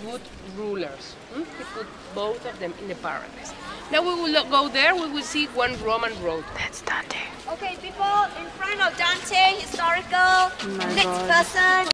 good rulers. He put both of them in the paradise. Now we will go there, we will see one Roman road. That's Dante. Okay, people, in front of Dante, historical. Next person.